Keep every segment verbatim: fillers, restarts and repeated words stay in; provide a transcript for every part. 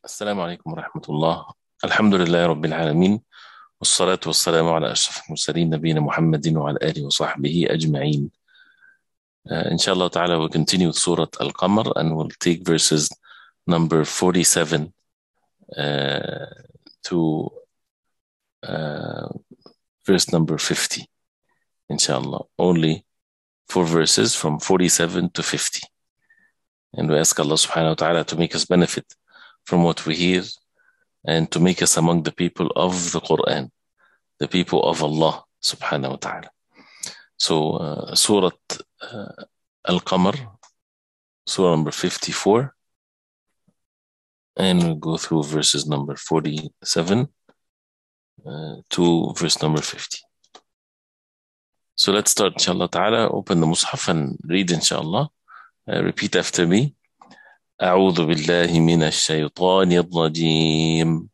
السلام عليكم ورحمة الله. الحمد لله رب العالمين، والصلاة والسلام على أشرف المرسلين نبينا محمد وعلى آله وصحبه أجمعين. Uh, inshallah ta'ala, we'll continue with Surah Al-Qamar and we'll take verses number forty-seven uh, to uh, verse number fifty. Inshallah, only four verses from forty-seven to fifty. And we ask Allah subhanahu wa ta'ala to make us benefit from what we hear and to make us among the people of the Quran, the people of Allah subhanahu wa ta'ala. So uh, Surah uh, Al-Qamar, Surah number fifty-four, and we'll go through verses number forty-seven uh, to verse number fifty. So let's start, inshallah ta'ala. Open the Mus'haf and read, inshallah. Uh, repeat after me. أعوذ بالله من الشيطان الرجيم.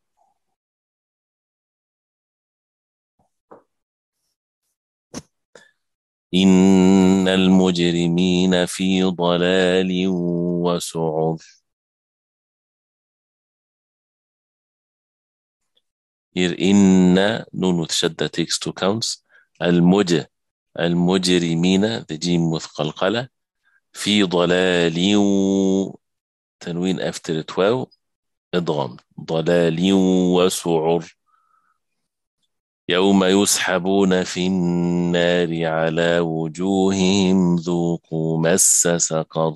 إن المجرمين في ضلال وسعر. Here إن نون with shadda takes two counts. المج المجرمين the جيم مثقلقلة. في ضلال تنوين after twelve إضغام. ضلال وسعر. يوم يسحبون في النار على وجوههم ذوقوا مس سقر.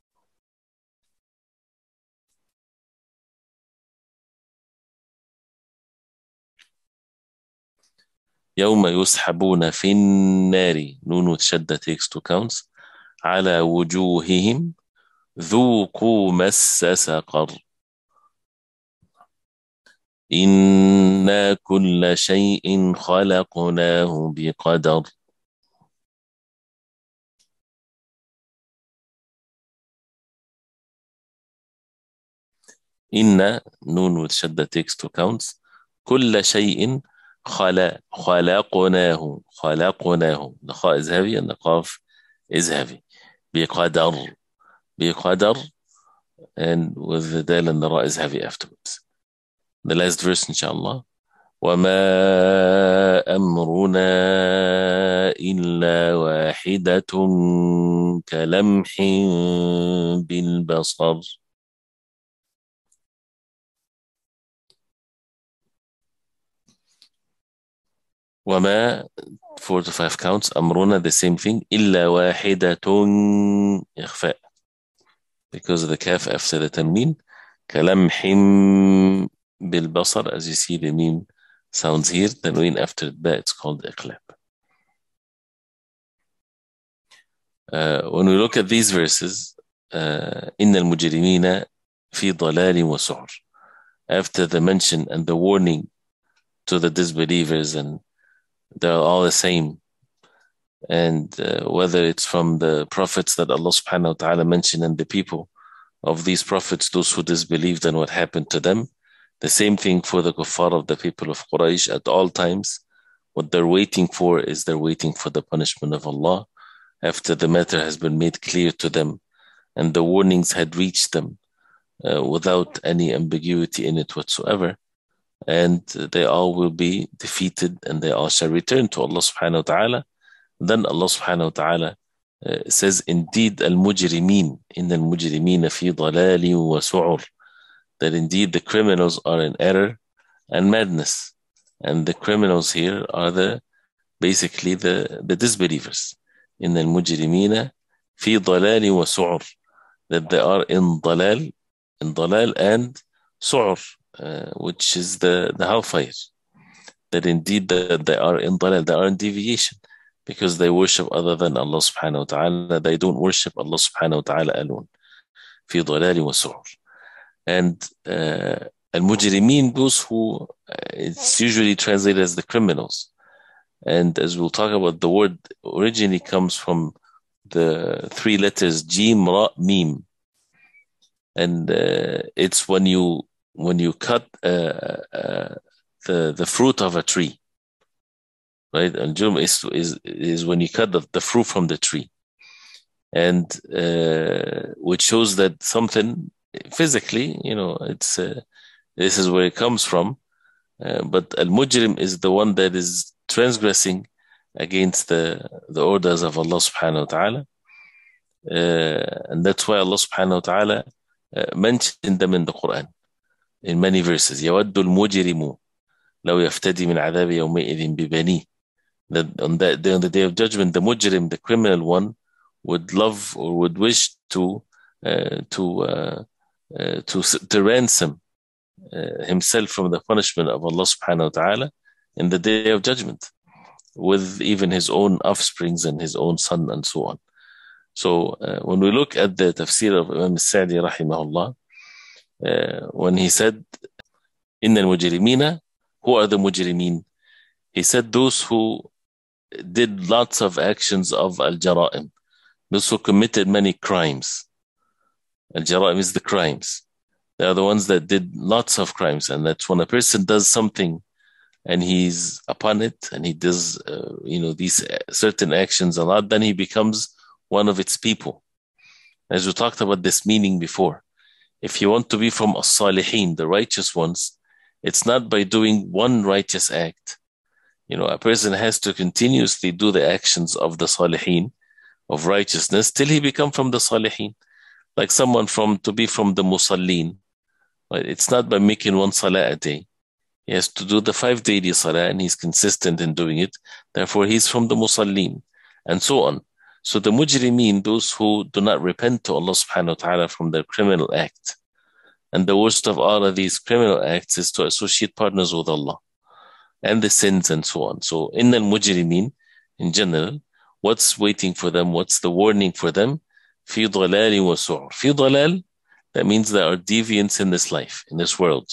يوم يسحبون في النار نون وتشدة takes two counts. على وجوههم ذوقوا مس سقر. إنا كل شيء خلقناه بقدر. إن نون with shadda takes two counts. كل شيء خلق خلقناه خلقناه. The kha is heavy and the qaf is heavy. بقدر بقدر, and with the dal and the ra is heavy afterwards. The last verse, inshallah. وَمَا أَمْرُنَا إِلَّا وَاحِدَةٌ كَلَمْحٍ بِالْبَصَرِ. وَمَا four to five counts. أمرنا the same thing. إِلَّا وَاحِدَةٌ إخفاء because of the kaf after the tanween. كَلَمْحٍ بالبصر, as you see the meme sounds here, tanween after that, it's called iqlab. Uh, when we look at these verses, uh, إن المجرمين في ضلال وسعر, after the mention and the warning to the disbelievers, and they're all the same, and uh, whether it's from the prophets that Allah subhanahu wa ta'ala mentioned and the people of these prophets, those who disbelieved and what happened to them. The same thing for the kuffar of the people of Quraysh at all times. What they're waiting for is they're waiting for the punishment of Allah after the matter has been made clear to them and the warnings had reached them uh, without any ambiguity in it whatsoever. And they all will be defeated and they all shall return to Allah subhanahu wa ta'ala. Then Allah subhanahu wa ta'ala uh, says, indeed al-mujrimeen, in al-mujrimeen fi dalali wa su'ur, that indeed the criminals are in error and madness. And the criminals here are the basically the, the disbelievers. In the mujrimina fi dalali wa su'ur, that they are in dalal, in dalal and su'ur, uh, which is the, the hellfire. That indeed the, they are in dalal, they are in deviation because they worship other than Allah subhanahu wa ta'ala. They don't worship Allah subhanahu wa ta'ala alone. Fi dalali wa su'ur. And uh, al-mujrimeen, those who uh, it's usually translated as the criminals. And as we'll talk about, the word originally comes from the three letters Jim, Ra, Mim. And uh, it's when you when you cut uh, uh, the the fruit of a tree, right? Al-jum is, is is when you cut the, the fruit from the tree, and uh, which shows that something physically, you know, it's uh, this is where it comes from. Uh, but al-mujrim is the one that is transgressing against the the orders of Allah subhanahu wa ta'ala. Uh, and that's why Allah subhanahu wa ta'ala uh, mentioned them in the Quran in many verses. يَوَدُّ الْمُجْرِمُ لَوْ يَفْتَدِي مِنْ عَذَابِ يَوْمَئِذٍ بِبَنِيهِ. That on that day, on the day of judgment, the mujrim, the criminal one, would love or would wish to uh, to uh, uh, to to ransom uh, himself from the punishment of Allah subhanahu wa ta'ala in the day of judgment, with even his own offsprings and his own son and so on. So uh, when we look at the tafsir of Imam al-Sa'di rahimahullah, uh, when he said, Inna al-mujrimina, who are the mujrimin? He said those who did lots of actions of al-jara'im, those who committed many crimes. Al-jara'im is the crimes. They are the ones that did lots of crimes. And that's when a person does something and he's upon it and he does, uh, you know, these certain actions a lot, then he becomes one of its people. As we talked about this meaning before, if you want to be from as-salihin, the righteous ones, it's not by doing one righteous act. You know, a person has to continuously do the actions of the salihin, of righteousness, till he become from the salihin. Like someone from to be from the musallin. Right? It's not by making one salah a day. He has to do the five daily salah and he's consistent in doing it. Therefore, he's from the musallin, and so on. So the mujrimeen, those who do not repent to Allah subhanahu wa ta'ala from their criminal act. And the worst of all of these criminal acts is to associate partners with Allah and the sins and so on. So in the mujrimeen, in general, what's waiting for them? What's the warning for them? Fi dalali wa su'ur. Fi dalal, that means there are deviants in this life, in this world.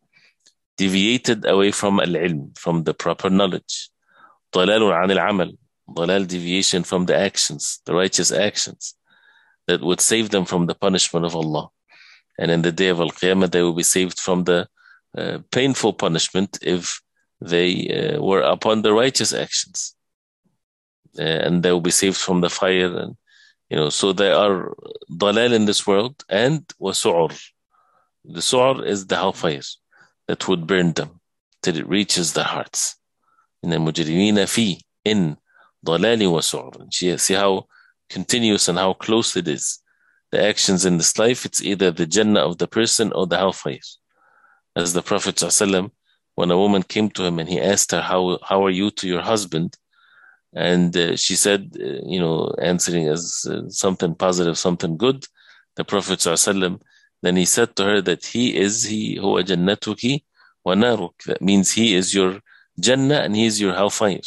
Deviated away from al-ilm, from the proper knowledge. Dalalun an al-amal. Dalal, deviation from the actions, the righteous actions that would save them from the punishment of Allah. And in the day of Al-Qiyamah, they will be saved from the uh, painful punishment if they uh, were upon the righteous actions. Uh, and they will be saved from the fire. And, you know, so they are dalal in this world and wasu'ur. The su'ur is the hellfire that would burn them till it reaches their hearts. In the mujrimina fi, in dalali wa su'ur. See how continuous and how close it is. The actions in this life, it's either the Jannah of the person or the hellfire. As the Prophet ﷺ, when a woman came to him and he asked her, how, how are you to your husband? And uh, she said, uh, you know, answering as uh, something positive, something good. The Prophet ﷺ, then he said to her that he is, he huwa jannatuki wa naruk. That means he is your Jannah and he is your hellfire.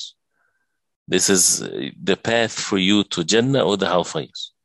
This is the path for you to Jannah or the hellfire,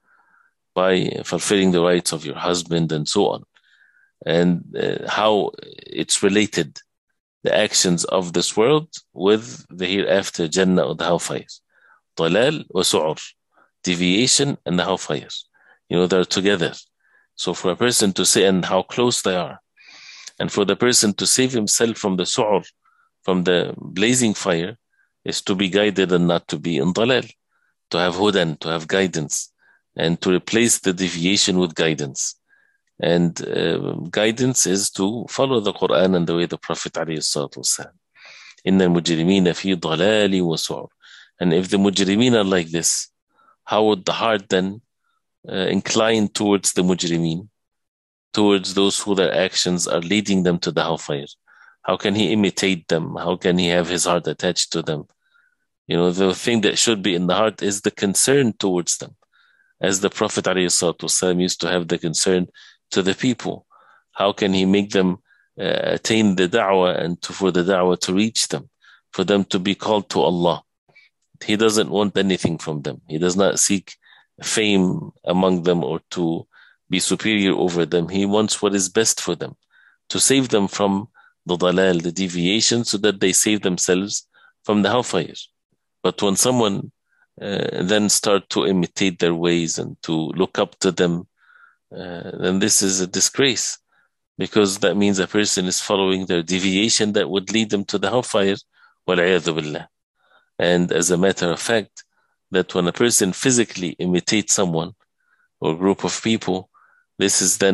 by fulfilling the rights of your husband and so on. And uh, how it's related, the actions of this world with the hereafter Jannah or the hellfire. Dalal wa su'ur, deviation and the hellfire. You know, they're together. So for a person to say, and how close they are, and for the person to save himself from the su'ur, from the blazing fire, is to be guided and not to be in dalal, to have hudan, to have guidance, and to replace the deviation with guidance. And uh, guidance is to follow the Quran and the way the Prophet ﷺ. Inna al-mujrimina fi dalali wa su'ur. And if the mujrimeen are like this, how would the heart then uh, incline towards the mujrimeen, towards those who their actions are leading them to the hellfire? How can he imitate them? How can he have his heart attached to them? You know, the thing that should be in the heart is the concern towards them. As the Prophet ﷺ used to have the concern to the people. How can he make them uh, attain the da'wah and to, for the da'wah to reach them, for them to be called to Allah? He doesn't want anything from them. He does not seek fame among them or to be superior over them. He wants what is best for them, to save them from the dalal, the deviation, so that they save themselves from the hellfire. But when someone uh, then start to imitate their ways and to look up to them, uh, then this is a disgrace, because that means a person is following their deviation that would lead them to the hellfire. Wal-'iyadhu billah. And as a matter of fact, that when a person physically imitates someone or group of people, this is then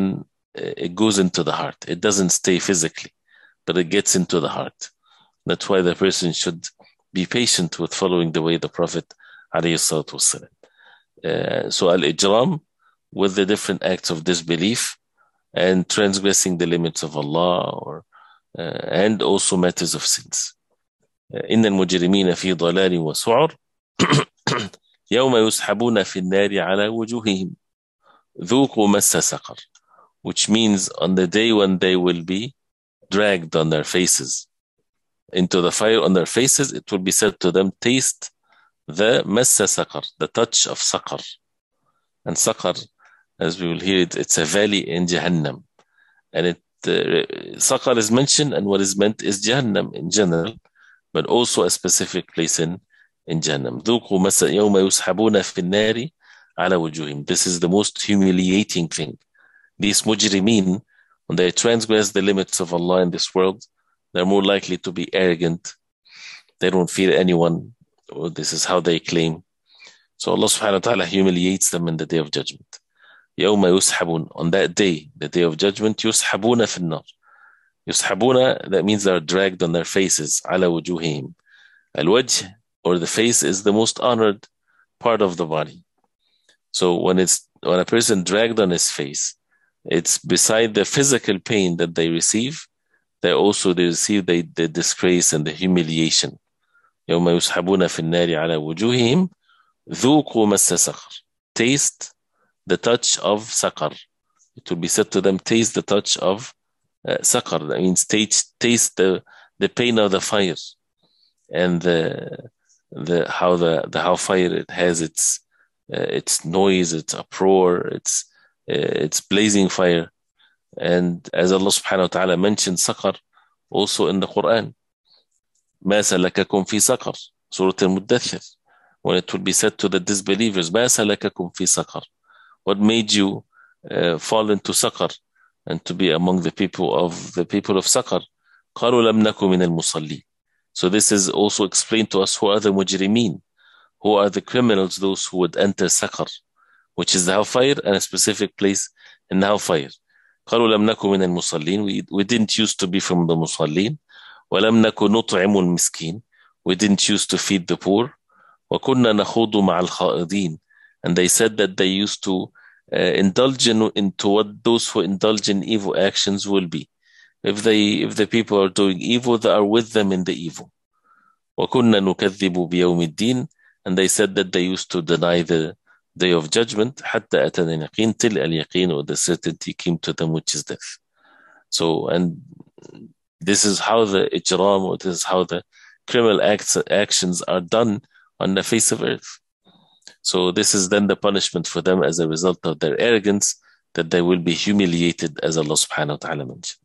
it goes into the heart. It doesn't stay physically, but it gets into the heart. That's why the person should be patient with following the way the Prophet alayhi salatu wasalam. Uh, so al-ijram, with the different acts of disbelief and transgressing the limits of Allah, or uh, and also matters of sins. إن المجرمين في ضلال وسعر يوم يسحبون في النار على وجوههم ذوقوا مس سقر, which means on the day when they will be dragged on their faces into the fire on their faces, it will be said to them, taste the massa saqar, the touch of saqar. And saqar, as we will hear it, it's a valley in Jahannam. And it uh, saqar is mentioned, and what is meant is Jahannam in general, but also a specific place in, in Jahannam. ذوقوا مس يوم يسحبون في النار على وجوههم. This is the most humiliating thing. These mujrimeen, when they transgress the limits of Allah in this world, they're more likely to be arrogant. They don't fear anyone. Or this is how they claim. So Allah subhanahu wa ta'ala humiliates them in the day of judgment. يوم يسحبون, on that day, the day of judgment, يسحبون في النار. يسحبون, that means they're dragged on their faces. على وجوههم. الوجه, or the face, is the most honored part of the body. So when it's when a person dragged on his face, it's beside the physical pain that they receive, they also they receive the, the disgrace and the humiliation. يوم يسحبون في النار على وجوههم ذوقوا مس سقر. Taste the touch of saqar. It will be said to them, taste the touch of uh, saqar. That means taste, taste the, the pain of the fire, and the the how the, the how fire it has its uh, its noise, its uproar, its uh, its blazing fire. And as Allah subhanahu wa ta'ala mentioned saqar also in the Quran, ما سلككم في سقر, Surah Al-Muddathir, when it would be said to the disbelievers, ما سلككم في سقر, what made you uh, fall into saqar and to be among the people of the people of saqar? قالوا لم نكن من المصلين. So this is also explained to us, who are the mujrimeen, who are the criminals, those who would enter saqar, which is the hellfire, and a specific place in the hellfire. قالوا لم نكن من المصلين, we, we didn't used to be from the musallin. ولم نكن نطعم المسكين, we didn't used to feed the poor. وكنا نخوض مع الخائضين, and they said that they used to uh, indulge in, into what those who indulge in evil actions will be. If they if the people are doing evil, they are with them in the evil. وكنا نكذب بيوم الدين, and they said that they used to deny the day of judgment. حتى أتانا اليقين, till al-yaqeen, or the certainty came to them, which is death. So, and this is how the ijram, or this is how the criminal acts, actions are done on the face of earth. So this is then the punishment for them as a result of their arrogance, that they will be humiliated, as Allah subhanahu wa ta'ala mentioned.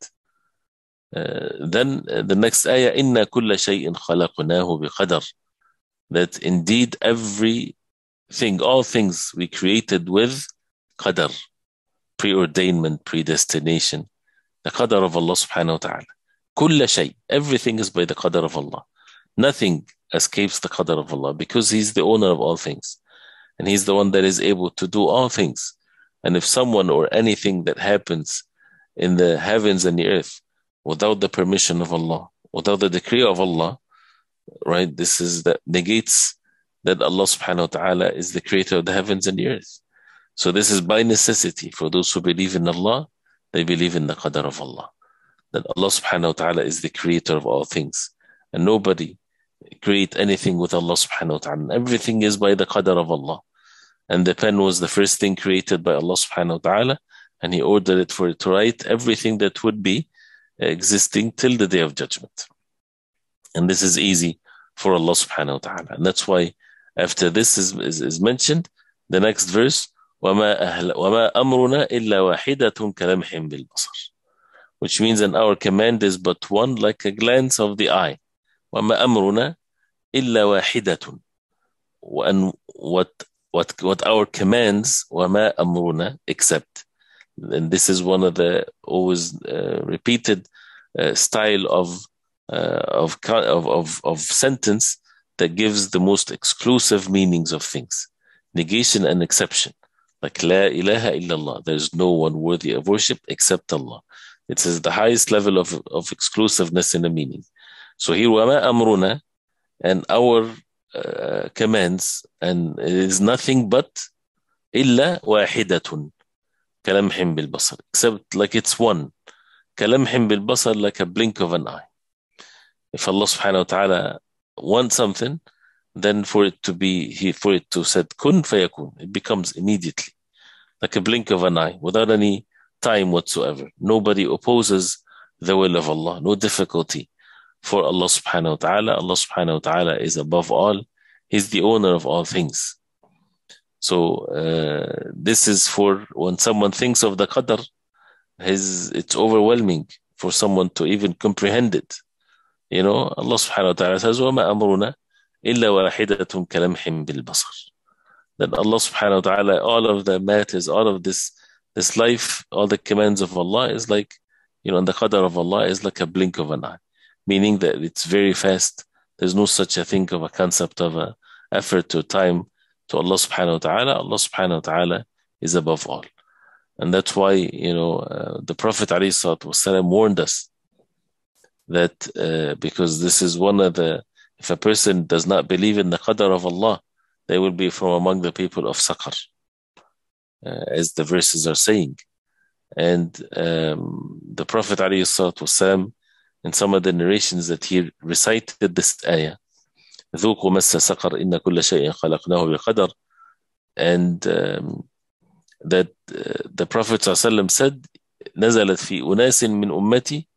Uh, then uh, the next ayah, إِنَّا كُلَّ شَيْءٍ خَلَقْنَاهُ بِقَدَرٍ, that indeed everything, all things we created with qadar, preordainment, predestination, the qadar of Allah subhanahu wa ta'ala. كُلَّ شَيْءٍ, everything is by the qadar of Allah. Nothing escapes the qadar of Allah, because He's the owner of all things. And He's the one that is able to do all things. And if someone or anything that happens in the heavens and the earth without the permission of Allah, without the decree of Allah, right, this is that negates that Allah subhanahu wa ta'ala is the creator of the heavens and the earth. So this is by necessity. For those who believe in Allah, they believe in the qadar of Allah, that Allah subhanahu wa ta'ala is the creator of all things. And nobody create anything with Allah subhanahu wa ta'ala. Everything is by the qadar of Allah. And the pen was the first thing created by Allah subhanahu wa ta'ala, and He ordered it for it to write everything that would be existing till the day of judgment. And this is easy for Allah subhanahu wa ta'ala. And that's why after this is, is, is mentioned, the next verse, وَمَا, أهل, وَمَا أَمْرُنَا إِلَّا وَاحِدَةٌ كَلَمْحٍ بِالْبَصَرِ, which means that our command is but one, like a glance of the eye. وَمَا أَمْرُنَا إِلَّا وَاحِدَةٌ, and what what what our commands, وَمَا أَمْرُنَا, except. And this is one of the always uh, repeated uh, style of, uh, of of of of sentence that gives the most exclusive meanings of things, negation and exception. Like La ilaha illallah. There's no one worthy of worship except Allah. It says the highest level of, of exclusiveness in the meaning. So here, وَمَا أَمْرُنَا, and our uh, commands, and it is nothing but إِلَّا وَاحِدَةٌ كَلَمْحٍ بِالْبَصَرِ, except like it's one. كَلَمْحٍ بِالْبَصَرِ, like a blink of an eye. If Allah subhanahu wa ta'ala wants something, then for it to be, he, for it to said kun fayakun, it becomes immediately, like a blink of an eye, without any time whatsoever. Nobody opposes the will of Allah, no difficulty for Allah subhanahu wa ta'ala. Allah subhanahu wa ta'ala is above all. He's the owner of all things. So uh, this is for when someone thinks of the qadr, his, it's overwhelming for someone to even comprehend it. You know, Allah subhanahu wa ta'ala says, وَمَا أَمْرُنَا إِلَّا وَاحِدَةٌ كَلَمْحٍ بِالْبَصَرِ. That Allah subhanahu wa ta'ala, all of the matters, all of this this life, all the commands of Allah is like, you know, and the qadr of Allah is like a blink of an eye, meaning that it's very fast. There's no such a thing of a concept of a effort or time to Allah subhanahu wa ta'ala. Allah subhanahu wa ta'ala is above all. And that's why, you know, uh, the Prophet alayhi salatu wasalam warned us that uh, because this is one of the, if a person does not believe in the qadr of Allah, they will be from among the people of Saqar, uh, as the verses are saying. And um, the Prophet ﷺ, in some of the narrations that he recited this ayah, ذوقوا مس سقر إن كل شيء خلقناه بقدر, and um, that uh, the Prophet ﷺ said, نزلت في أناس من أمتي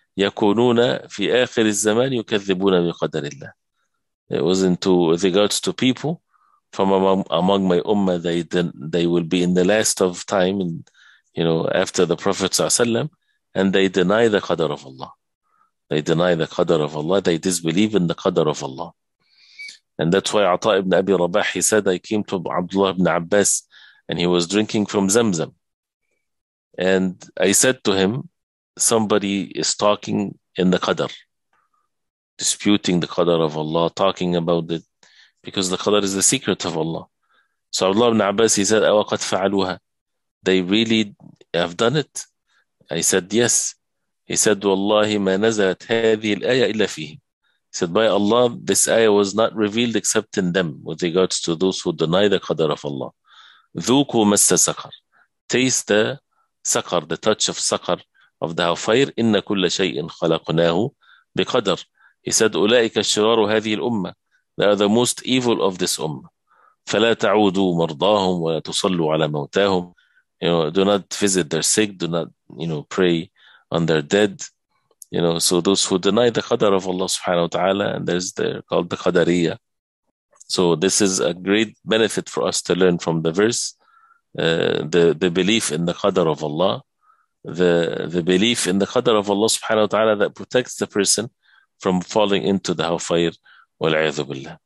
يكونون في آخر الزمان يكذبون بقدر الله. It was into with regards to people from among, among my ummah, they they will be in the last of time, and you know, after the Prophet ﷺ, and they deny the qadr of Allah. They deny the qadr of Allah. They disbelieve in the qadr of Allah. And that's why Ata ibn Abi Rabah, he said, I came to Abdullah ibn Abbas and he was drinking from Zamzam. And I said to him, somebody is talking in the qadr, disputing the qadr of Allah, talking about it, because the qadr is the secret of Allah. So Abdullah ibn Abbas, he said, أَوَقَدْ فَعَلُوهَا, they really have done it? I said, yes. He said, وَاللَّهِ مَا نَزَلَتْ هَذِهِ الْآيَةِ إِلَّا فِيهِ. He said, by Allah, this ayah was not revealed except in them, with regards to those who deny the qadr of Allah. ذُوقُوا مَسَّ سَقَرْ, taste the saqar, the touch of saqar, of the hellfire. إِنَّ كُلَّ شَيْءٍ خَلَقْنَاهُ بِقَدْرٍ. He said, أُولَٰئِكَ الشِّرَارُ هَذِهِ الْأُمَّةِ, they are the most evil of this ummah. فَلَا تَعُودُوا مَرْضَاهُمْ وَلَا تُصَلُّوا عَلَى مَوْتَاهُمْ. You know, do not visit their sick, do not, you know, pray on their dead. You know, so those who deny the qadr of Allah subhanahu wa ta'ala, and there's the called the qadariyah. So this is a great benefit for us to learn from the verse, uh, the, the belief in the qadr of Allah, the, the belief in the qadr of Allah subhanahu wa ta'ala that protects the person from falling into the hellfire, wal-'iyadhu billah.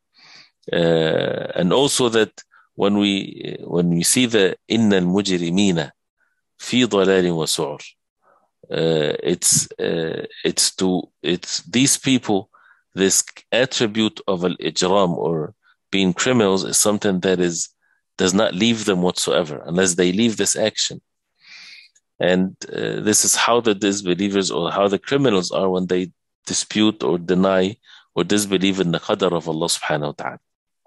Uh, and also that when we when we see the إِنَّ الْمُجْرِمِينَ فِي ضَلَالٍ وَسُعُرٍ, Uh, it's uh, it's to it's these people, this attribute of al-ijram or being criminals is something that is does not leave them whatsoever unless they leave this action. And uh, this is how the disbelievers or how the criminals are when they dispute or deny or disbelieve in the qadr of Allah subhanahu wa ta'ala.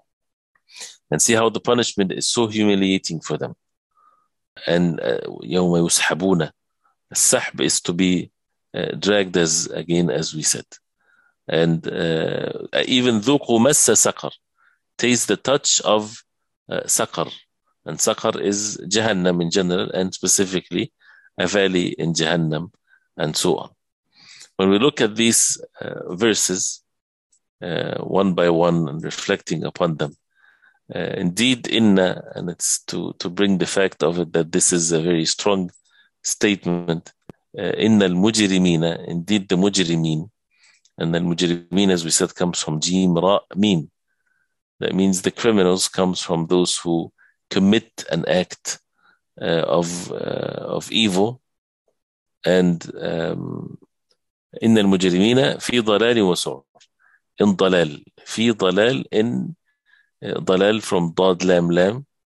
And see how the punishment is so humiliating for them. And يَوْمَ يُسْحَبُونَ, Sahb is to be uh, dragged, as again as we said. And uh, even ذُوقُوا مَسَّ سَقَرْ, taste the touch of uh, Saqar. And Saqar is Jahannam in general, and specifically a valley in Jahannam, and so on. When we look at these uh, verses uh, one by one and reflecting upon them, uh, indeed inna, and it's to, to bring the fact of it that this is a very strong statement, inna al-mujrimina, indeed the mujrimin, and then mujrimin, as we said, comes from jim ra mim. That means the criminals comes from those who commit an act uh, of uh, of evil. And um, inna al-mujrimina fi dalal wa su'ur, in dalal, fi dalal, in uh, dalal from dad lam lam,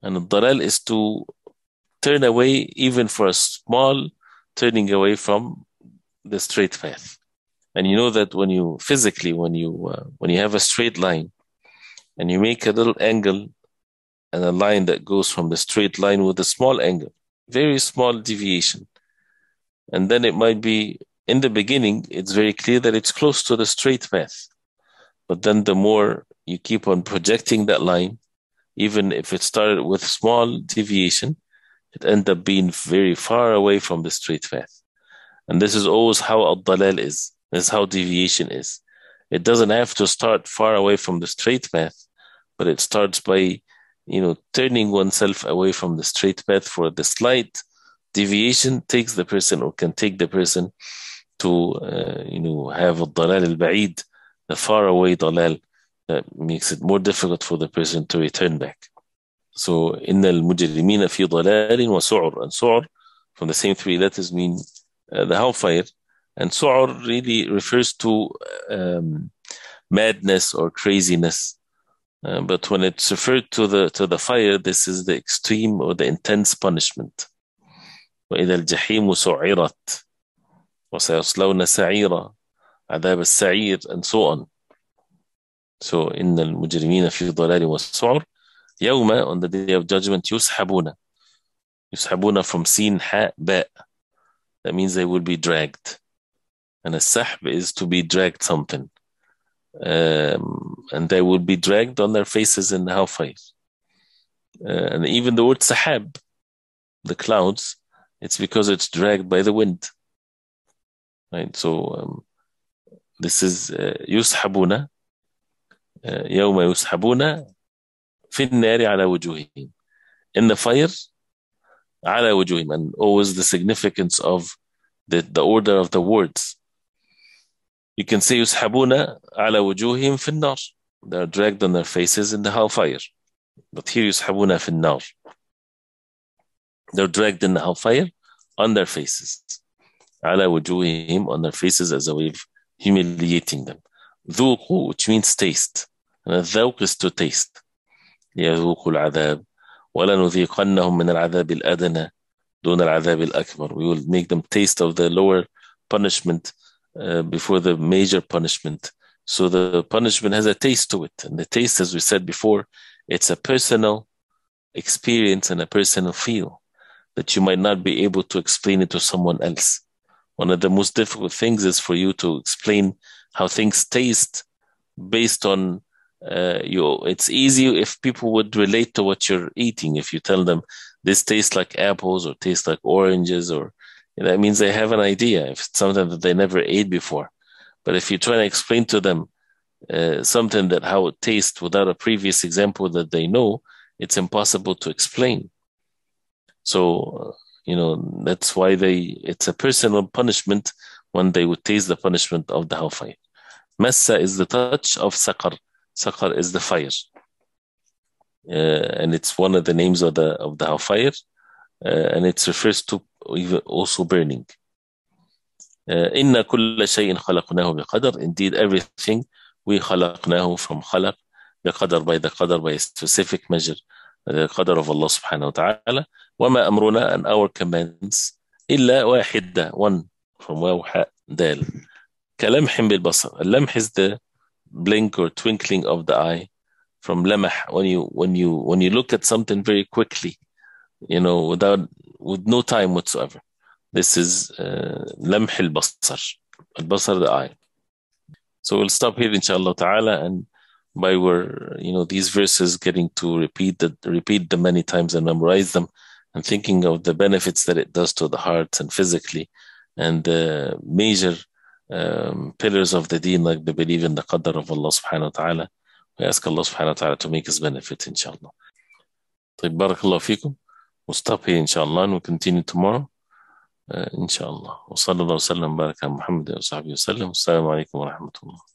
And الضلال is to turn away even for a small turning away from the straight path. And you know that when you physically, when you uh, when you have a straight line and you make a little angle and a line that goes from the straight line with a small angle, very small deviation, and then it might be in the beginning, it's very clear that it's close to the straight path. But then the more you keep on projecting that line, even if it started with small deviation, it ends up being very far away from the straight path. And this is always how al-dalal is. This is how deviation is. It doesn't have to start far away from the straight path, but it starts by, you know, turning oneself away from the straight path. For the slight deviation takes the person, or can take the person to, uh, you know, have al-dalal al-ba'id, the far away dalal that makes it more difficult for the person to return back. So, إن المجرمين في ضلال وسعر, and su'ur from the same three letters mean uh, the hellfire, and su'ur really refers to um, madness or craziness. Uh, but when it's referred to the to the fire, this is the extreme or the intense punishment. وإذا الجحيم سعرت وسيصلون سعيرا عذاب السعير, and so on. So إن المجرمين في ضلال وسعر يوم, on the day of judgment, يسحبون. يسحبون from sin ha ba. That means they will be dragged. And a sahb is to be dragged something. Um, and they will be dragged on their faces in the hellfire. Uh, and even the word sahab, the clouds, it's because it's dragged by the wind. Right? So um, this is يسحبون يوم يسحبون في النار على وجوههم, in the fire على وجوههم, and always the significance of the, the order of the words. You can say يسحبون على وجوههم في النار, they are dragged on their faces in the hellfire. But here يسحبون في النار, they're dragged in the hellfire on their faces. على وجوههم, on their faces, as a way of humiliating them. ذوقوا, which means taste, and الذوق is to taste. يذوقوا العذاب ولنذيقنهم من العذاب الأدنى دون العذاب الأكبر. We will make them taste of the lower punishment uh, before the major punishment. So the punishment has a taste to it. And the taste, as we said before, it's a personal experience and a personal feel that you might not be able to explain it to someone else. One of the most difficult things is for you to explain how things taste based on Uh, you, it's easy if people would relate to what you're eating. If you tell them this tastes like apples or tastes like oranges, or that means they have an idea. If it's something that they never ate before. But if you try to explain to them uh, something that how it tastes without a previous example that they know, it's impossible to explain. So, uh, you know, that's why they, it's a personal punishment when they would taste the punishment of the hellfire. Massa is the touch of saqar. Saqar is the fire, uh, and it's one of the names of the of the hellfire, uh, and it refers to even also burning. إن كل شيء خلقناه بقدر. Indeed, everything we خلقناه from خلق بقدر, by the qadar, by a specific measure, the qadar of Allah subhanahu wa ta'ala. وما أمرنا, and our commands, إلا واحدة, one, from واو حاء دال, كلمح بالبصر. اللمح is the blink or twinkling of the eye. From lamah, when you when you when you look at something very quickly, you know, without with no time whatsoever. This is lamh al-basar, al-basar, the eye. So we'll stop here, inshallah ta'ala, and by we're, you know, these verses, getting to repeat the repeat them many times and memorize them, and thinking of the benefits that it does to the heart and physically, and the major Um, pillars of the deen, like the belief in the qadr of Allah subhanahu wa ta'ala. We ask Allah subhanahu wa ta'ala to make us benefit, inshallah. طيب, barakallahu fikum. We'll stop here, inshallah, and we'll continue tomorrow, uh, inshallah. Wa sallallahu wa sallam baraka Muhammad wa sahbihi wa sallam. Assalamu alaikum wa rahmatullah.